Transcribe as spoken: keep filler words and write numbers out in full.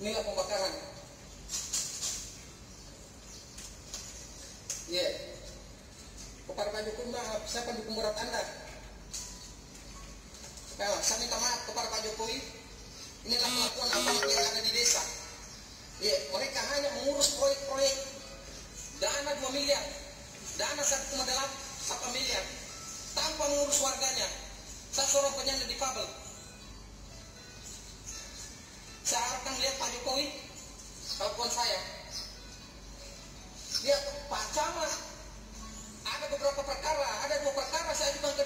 Inilah pembakaran. Ya, yeah. Kepada Pak Jokowi, maaf, saya pendukung berat Anda. Nah, saya minta maaf kepada Pak Jokowi. Inilah kelakuan aparat yang ada di desa. Ya, yeah. Mereka hanya mengurus proyek-proyek dana dua miliar, dana satu koma delapan miliar, tanpa mengurus warganya. Saya seorang penyandang difabel. Saya harapkan lihat Pak Jokowi, kelakuan saya. Lihat Pak Camat, ada beberapa perkara, ada dua perkara saya ajukan ke